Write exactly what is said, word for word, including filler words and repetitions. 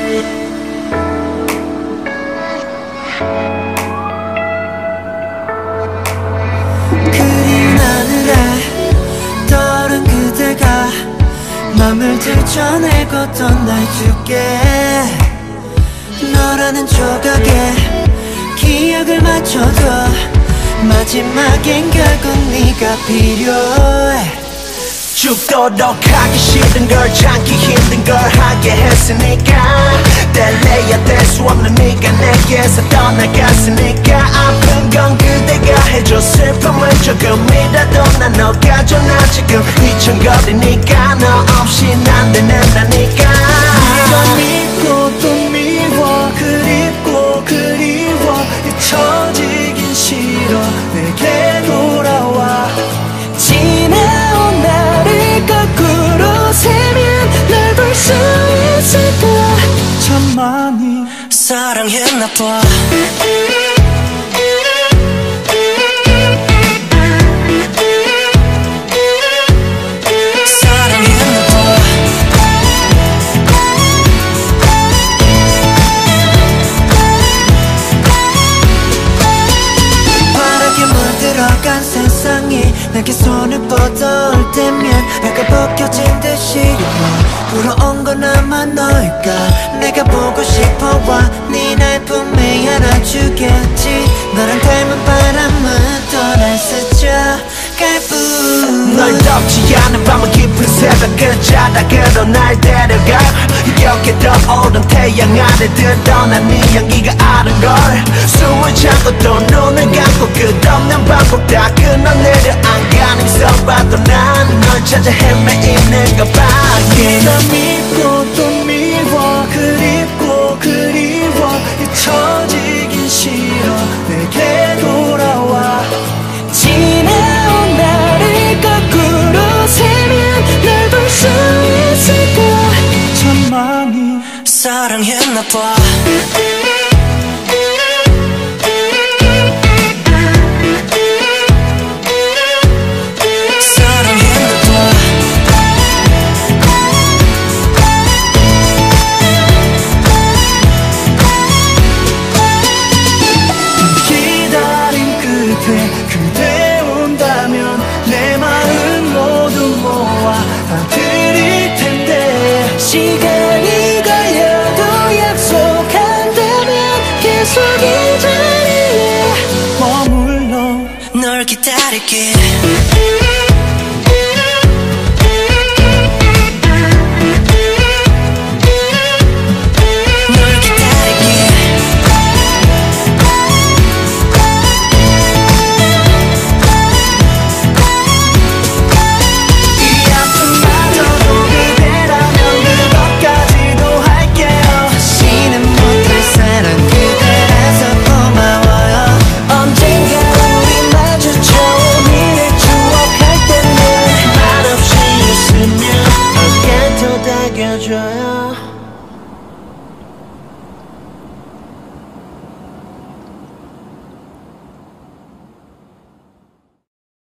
그린 하늘에 떠오른 그대가 맘을 들춰내고던 날 줄게. 너라는 조각에 기억을 맞춰도 마지막엔 결국 네가 필요해. 죽도록 하기 싫은 걸 참기 힘든 걸 하게 했으니까 뗄래야 뗄 수 없는 네가 내게서 떠나갔으니까 아픈 건 그대가 해줘. 슬픔은 조금이라도 난 녹아줘. 나 지금 휘청거리니까 너 없이 난 되는다니까. 네가 믿고 또 미워 그립고 그리워 잊혀지긴 싫어. 내게 돌아와. 지나온 나를 거꾸로 세면 널 볼 수 있을까. 참 많이 사랑했나 봐. 세상이 내게 손을 뻗어올 때면 내가 벗겨진 듯이 불어온 건 아마 너일까. 내가 보고 싶어와 네 날 품에 안아주겠지. 너랑 닮은 바람은 또 날 스쳐갈 뿐. 널 덮지 않은 밤은 깊은 새벽 그 자락으로 날 데려가. 여기에 떠오른 태양 아래 드러난 네 향기가 아른걸. 숨을 참고 또 눈을 감고 끝없는 반복 다 끊어내려 안가능성 봐도 난 널 찾아 헤매이는 것밖에. 네가 믿고 또 미워 그립고 그리워 잊혀지긴 싫어. 내게 돌아와. 지나온 나를 거꾸로 세면 널 볼 수 있을까. 참 많이 사랑했나 봐. 그대 온다면 내 마음 모두 모아 다 드릴 텐데. 시간이 걸려도 약속한다면 계속 이 자리에 머물러 널 기다릴게.